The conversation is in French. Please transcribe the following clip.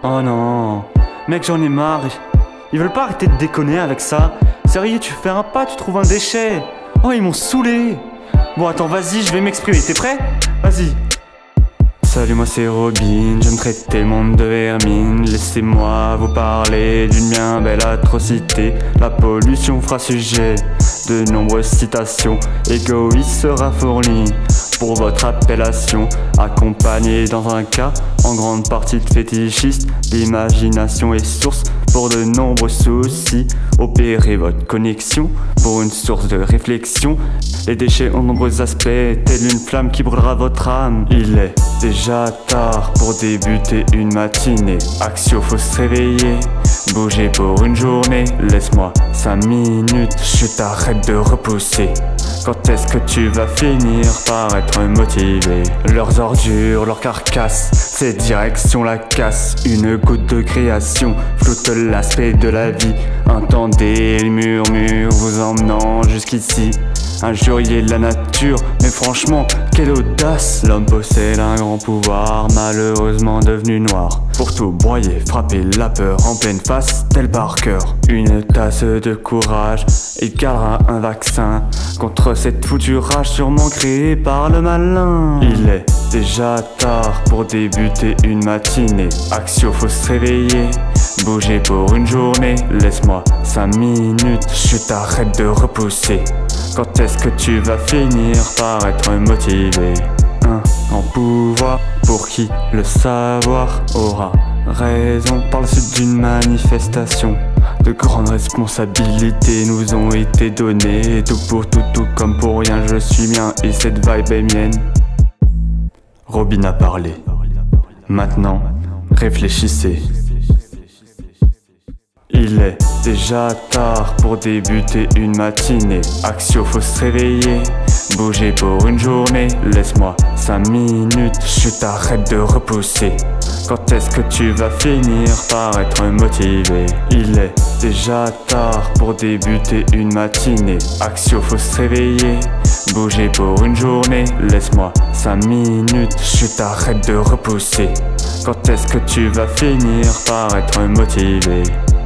Oh non, mec, j'en ai marre. Ils veulent pas arrêter de déconner avec ça. Sérieux, tu fais un pas, tu trouves un déchet. Oh, ils m'ont saoulé. Bon, attends, vas-y, je vais m'exprimer. T'es prêt? Vas-y. Salut, moi c'est Robin, j'aime traiter le monde de vermine. Laissez-moi vous parler d'une bien belle atrocité. La pollution fera sujet de nombreuses citations. Égoïste sera fourni pour votre appellation. Accompagné dans un cas en grande partie de fétichistes. L'imagination est source pour de nombreux soucis. Opérez votre connexion pour une source de réflexion. Les déchets ont de nombreux aspects, telle une flamme qui brûlera votre âme. Il est déjà tard pour débuter une matinée. Axio, faut se réveiller, bouger pour une journée. Laisse-moi 5 minutes, je t'arrête de repousser. Quand est-ce que tu vas finir par être motivé? Leurs ordures, leurs carcasses, c'est direction la casse. Une goutte de création floute l'aspect de la vie. Entendez les murmures vous emmenant jusqu'ici. Injurier la nature, mais franchement, quelle audace! L'homme possède un grand pouvoir, malheureusement devenu noir. Pour tout broyer, frapper la peur en pleine face, tel Parker. Une tasse de courage, il calera un vaccin contre cette foutue rage sûrement créée par le malin. Il est déjà tard pour débuter une matinée. Axio, faut se réveiller, bouger pour une journée. Laisse-moi 5 minutes, je t'arrête de repousser. Quand est-ce que tu vas finir par être motivé? En pouvoir, pour qui le savoir aura raison. Par la suite d'une manifestation, de grandes responsabilités nous ont été données. Tout pour tout, tout comme pour rien, je suis mien et cette vibe est mienne. Robin a parlé. Maintenant, réfléchissez. Il est déjà tard pour débuter une matinée. Axio, faut se réveiller, bouger pour une journée. Laisse-moi 5 minutes, je t'arrête de repousser. Quand est-ce que tu vas finir par être motivé? Il est déjà tard pour débuter une matinée. Axio, faut se réveiller, bouger pour une journée. Laisse-moi 5 minutes, je t'arrête de repousser. Quand est-ce que tu vas finir par être motivé?